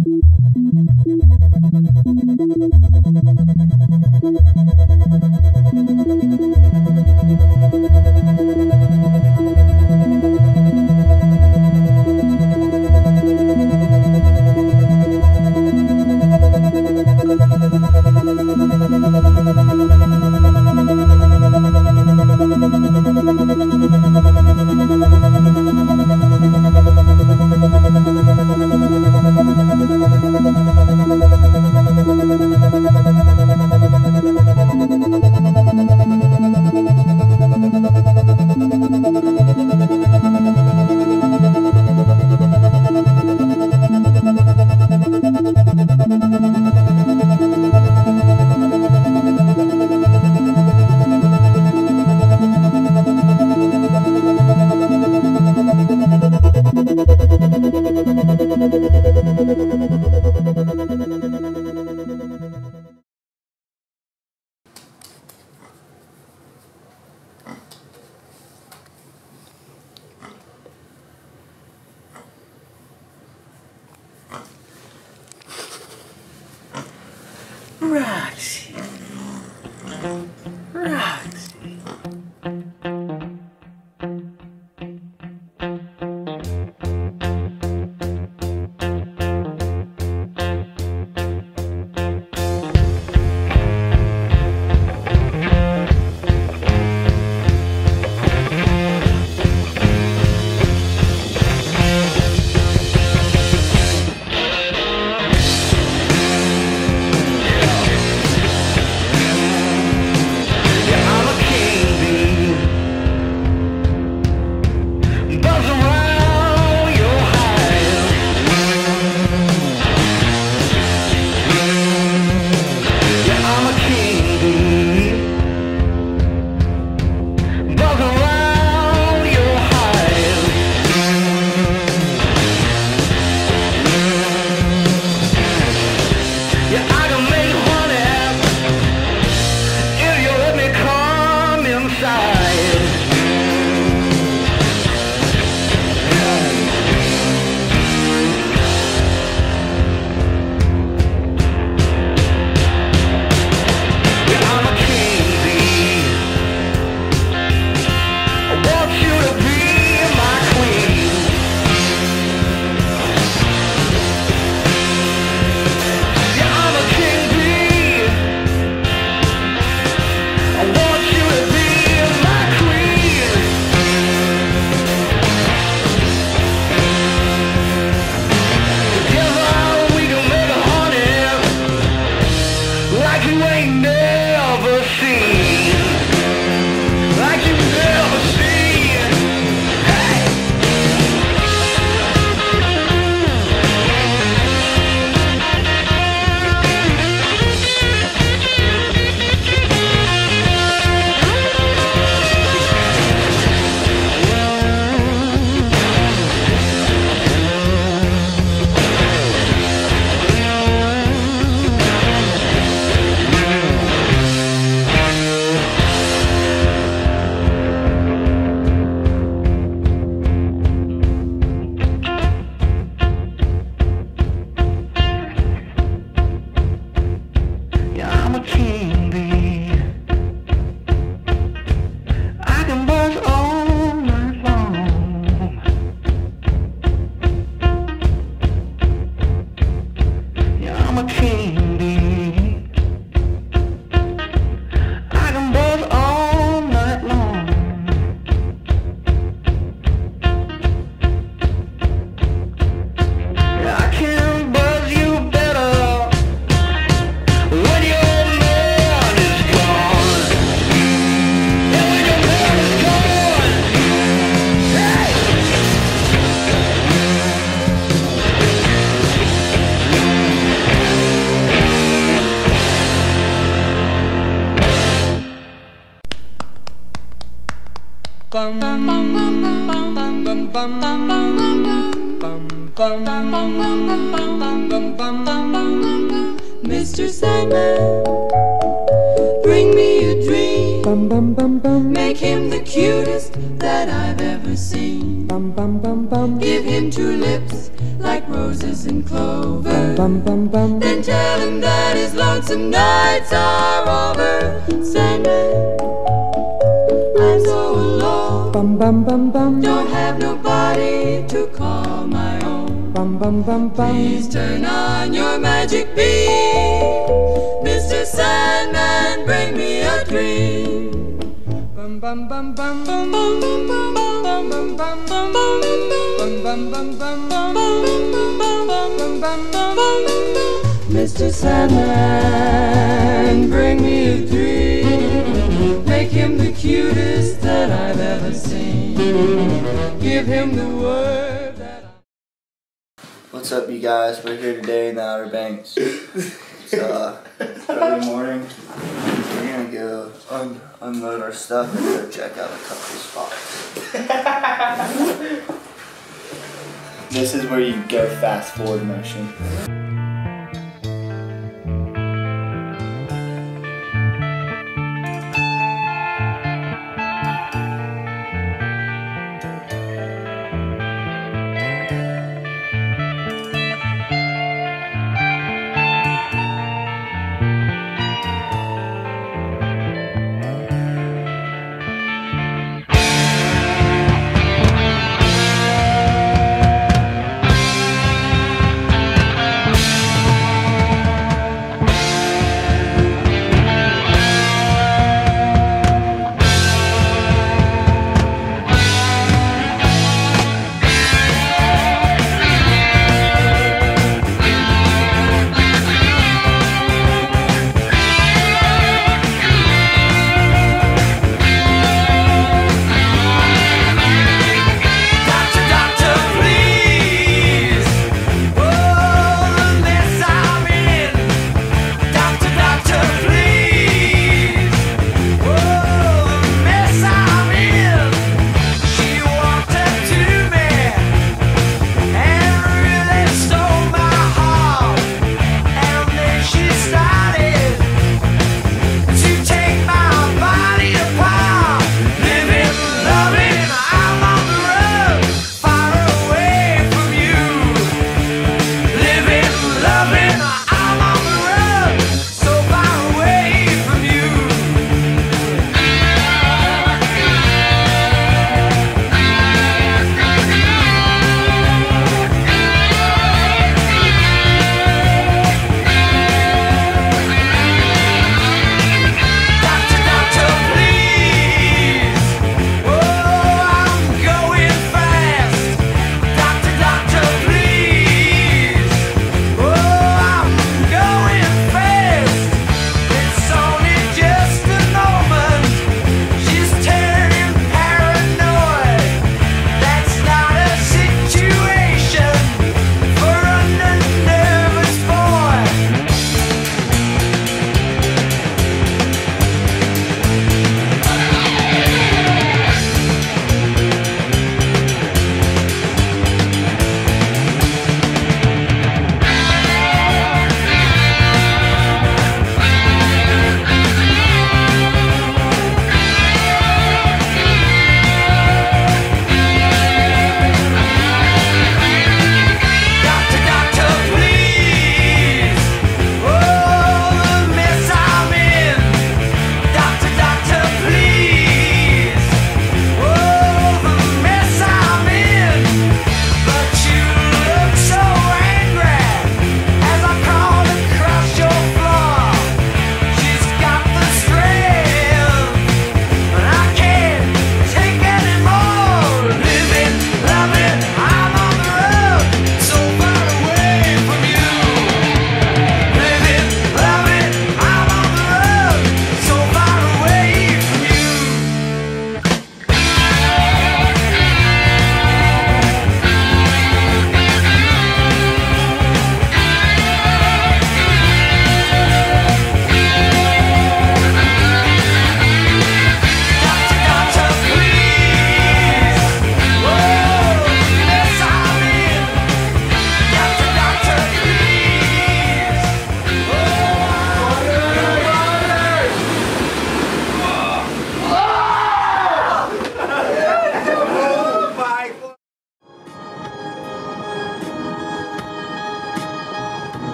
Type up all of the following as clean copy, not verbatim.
Roxy. Roxy. Mr. Sandman, bring me a dream. Make him the cutest that I've ever seen. Bum bum bum bum. Give him tulips like roses and clover. Bum bum bum. Then tell him that his lonesome nights are over. Sandman, I'm so alone. Bum bum bum bum. Don't have nobody to call my own. Bum bum bum bum. Please turn on your magic beam, Mr. Sandman, bring me a dream. Bum bum bum bum bum Bum bum bum bum bum bum bum bum bum bum bum bum Mr. Sandman, bring me a dream. Make him the cutest that I've ever seen. Give him the word that What's up, you guys? We're here today in the Outer Banks. It's early morning. We're gonna go unload our stuff and go check out a couple spots. This is where you go fast forward motion.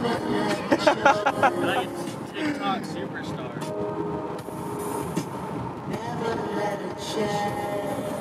Like TikTok superstar. Never let it change.